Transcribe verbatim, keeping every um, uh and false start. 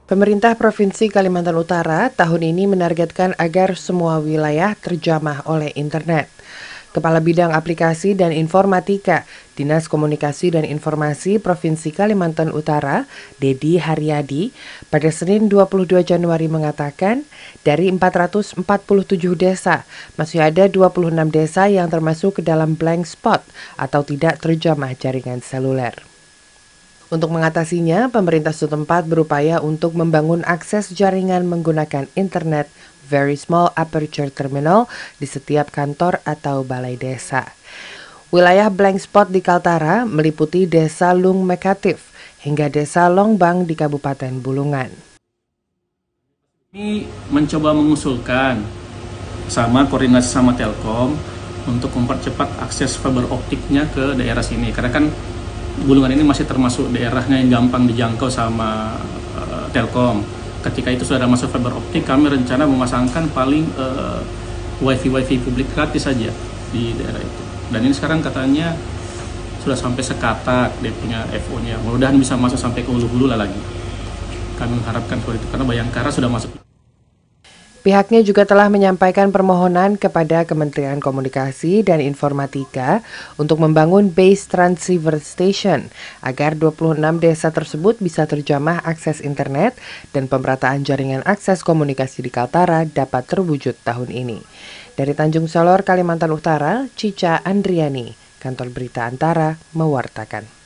Pemerintah Provinsi Kalimantan Utara tahun ini menargetkan agar semua wilayah terjamah oleh internet. Kepala Bidang Aplikasi dan Informatika, Dinas Komunikasi dan Informasi Provinsi Kalimantan Utara, Dedi Haryadi, pada Senin dua puluh dua Januari mengatakan, dari empat ratus empat puluh tujuh desa, masih ada dua puluh enam desa yang termasuk ke dalam blank spot atau tidak terjamah jaringan seluler. Untuk mengatasinya, pemerintah setempat berupaya untuk membangun akses jaringan menggunakan internet Very Small Aperture Terminal di setiap kantor atau balai desa. Wilayah blank spot di Kaltara meliputi Desa Lung Mekatif hingga Desa Longbang di Kabupaten Bulungan. Ini mencoba mengusulkan sama koordinasi sama Telkom untuk mempercepat akses fiber optiknya ke daerah sini, karena kan Bulungan ini masih termasuk daerahnya yang gampang dijangkau sama uh, Telkom. Ketika itu sudah masuk fiber optik, kami rencana memasangkan paling uh, wifi-wifi publik gratis saja di daerah itu. Dan ini sekarang katanya sudah sampai sekatak dia punya F O-nya. Mudah-mudahan bisa masuk sampai ke hulu-hulu lah lagi. Kami mengharapkan seperti itu karena Bayangkara sudah masuk. Pihaknya juga telah menyampaikan permohonan kepada Kementerian Komunikasi dan Informatika untuk membangun base transceiver station agar dua puluh enam desa tersebut bisa terjamah akses internet dan pemerataan jaringan akses komunikasi di Kaltara dapat terwujud tahun ini. Dari Tanjung Solor, Kalimantan Utara, Cica Andriani, Kantor Berita Antara, mewartakan.